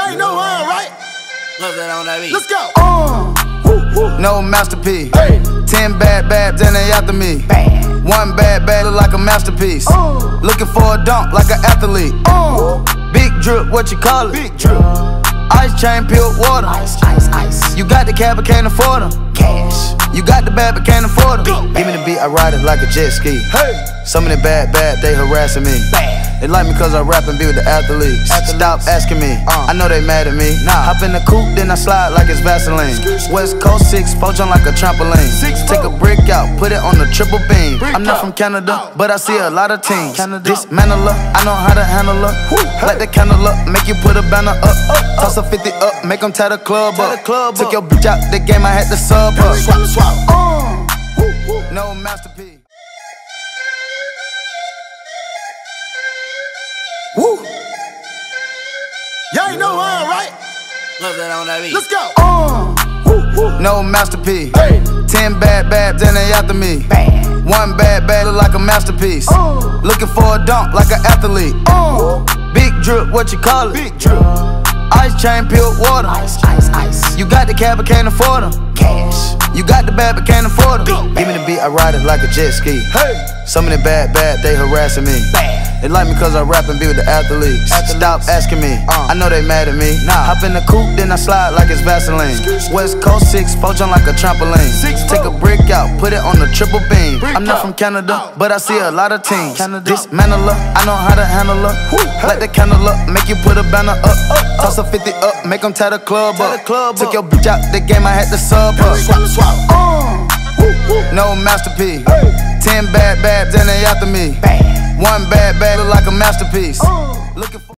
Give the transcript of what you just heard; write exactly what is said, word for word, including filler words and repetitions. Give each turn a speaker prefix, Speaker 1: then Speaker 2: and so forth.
Speaker 1: Y'all ain't know who I am, right?
Speaker 2: Love that on that beat.
Speaker 1: Let's go. Uh, woo, woo.
Speaker 3: No masterpiece.
Speaker 1: Hey.
Speaker 3: Ten bad babs and they after me.
Speaker 1: Bad.
Speaker 3: One bad bad look like a masterpiece.
Speaker 1: Uh.
Speaker 3: Looking for a dunk like an athlete.
Speaker 1: Uh.
Speaker 3: Big drip, what you call it?
Speaker 1: Big drip.
Speaker 3: Ice chain, pure water.
Speaker 1: Ice, ice, ice.
Speaker 3: You got the cab but can't afford them.
Speaker 1: Cash.
Speaker 3: You got the bad but can't afford them. Give me the beat, I ride it like a jet ski.
Speaker 1: Hey.
Speaker 3: Some of the bad bad, they harassing me.
Speaker 1: Bad.
Speaker 3: They like me cause I rap and be with the athletes. athletes. Stop asking me, uh. I know they mad at me. Nah. Hop in the coupe, then I slide like it's Vaseline. West Coast six, four jump like a trampoline. Six, Take a brick out, put it on the triple beam. Brick I'm not out. from Canada, out. but I see a lot of teams. Canada. Dismantle her, I know how to handle her. Hey. Light the candle up, make you put a banner up. up, up. Toss a fifty up, make them tie the club tie up. The club Took up. your bitch out the game, I had to sub her.
Speaker 1: Swap, swap. Uh. Woo, woo.
Speaker 3: No masterpiece.
Speaker 1: Woo! Y'all ain't know who I am, right?
Speaker 2: Love that on that beat.
Speaker 1: Let's go. Uh, woo, woo.
Speaker 3: No masterpiece.
Speaker 1: Hey.
Speaker 3: Ten bad babs and they after me.
Speaker 1: Bad.
Speaker 3: One bad bad look like a masterpiece.
Speaker 1: Uh.
Speaker 3: Looking for a dunk like an athlete.
Speaker 1: Uh.
Speaker 3: Big drip, what you call it?
Speaker 1: Big drip.
Speaker 3: Ice chain, pure water.
Speaker 1: Ice, ice, ice.
Speaker 3: You got the cab but can't afford them.
Speaker 1: Cash.
Speaker 3: You got the bad but can't afford them. Give me the beat, I ride it like a jet ski.
Speaker 1: Hey.
Speaker 3: Some of the bad bad, they harassing me.
Speaker 1: Bad.
Speaker 3: They like me cause I rap and be with the athletes. athletes. Stop asking me, uh. I know they mad at me. Nah. Hop in the coupe, then I slide like it's Vaseline. West Coast six, four jump like a trampoline. Six, Take a brick out, put it on the triple beam. Brick I'm not out. from Canada, out. but I see a lot of teams. Canada. Dismantle her, I know how to handle her. Hey. Light the candle up, make you put a banner up. up, up. Toss a fifty up, make them tie the club tie up. The club Took up. your bitch out the game, I had to sub her.
Speaker 1: Swap, swap. Uh. Woo, woo.
Speaker 3: No masterpiece.
Speaker 1: Hey.
Speaker 3: Ten bad babs and they after me.
Speaker 1: Bad.
Speaker 3: One bad bad look like a masterpiece.
Speaker 1: Uh.
Speaker 3: Looking for